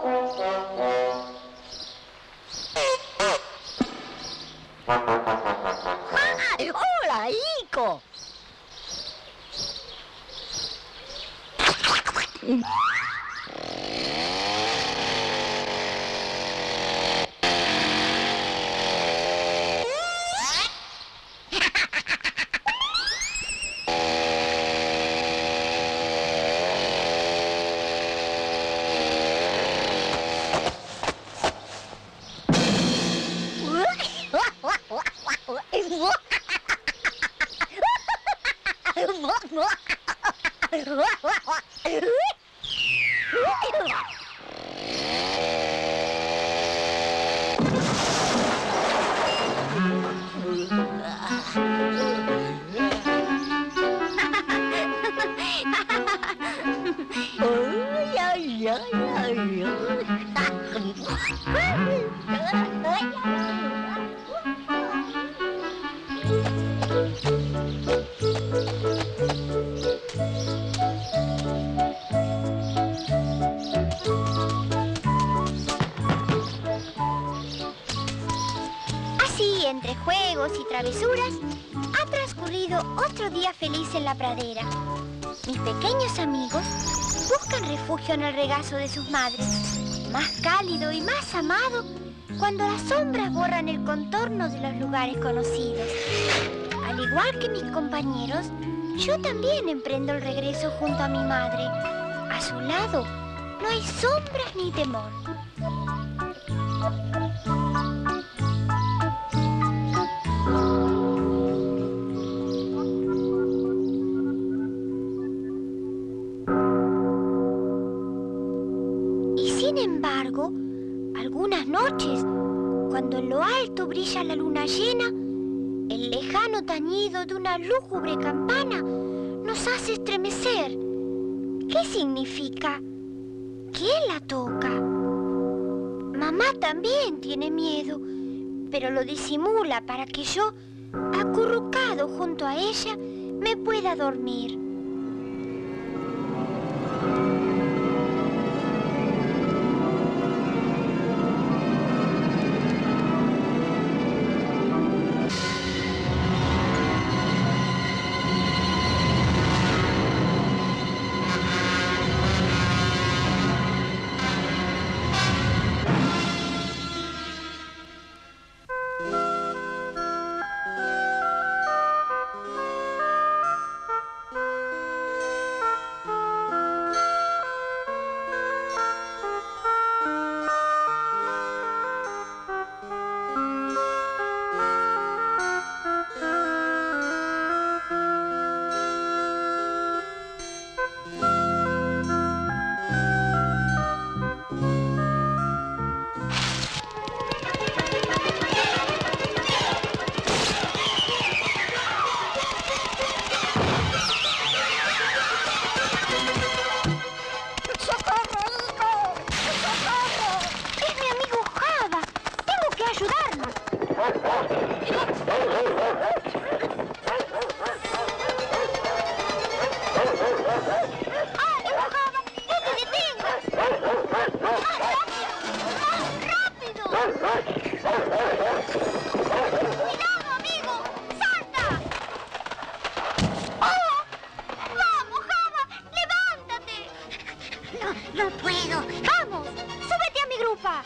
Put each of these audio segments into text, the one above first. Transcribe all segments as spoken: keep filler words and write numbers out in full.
¡Hola, Ico! Así, entre juegos y travesuras, ha transcurrido otro día feliz en la pradera. Mis pequeños amigos buscan refugio en el regazo de sus madres, más cálido y más amado cuando las sombras borran el contorno de los lugares conocidos. Al igual que mis compañeros, yo también emprendo el regreso junto a mi madre. A su lado no hay sombras ni temor. Sin embargo, algunas noches, cuando en lo alto brilla la luna llena, el lejano tañido de una lúgubre campana nos hace estremecer. ¿Qué significa? ¿Quién la toca? Mamá también tiene miedo, pero lo disimula para que yo, acurrucado junto a ella, me pueda dormir. No puedo. ¡Vamos! ¡Súbete a mi grupa!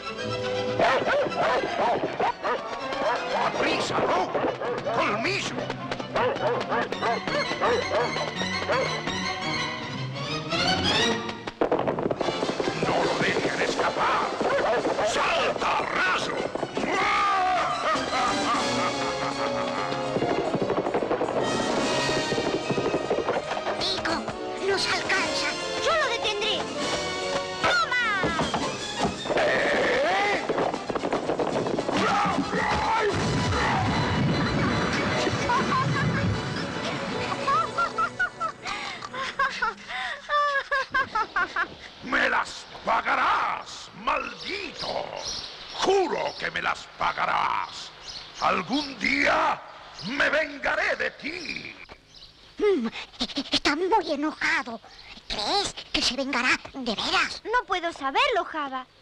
¡Prisa, no! ¡Colmillo! ¡No lo dejen escapar! ¡Salta, raso! Ico, nos alcanza. ¡Yo lo detendré! ¡Toma! ¿Eh? ¡Me las pagarás, maldito! ¡Juro que me las pagarás! ¡Algún día me vengaré de ti! Mm, está muy enojado. ¿Crees que se vengará de veras? No puedo saberlo, Java.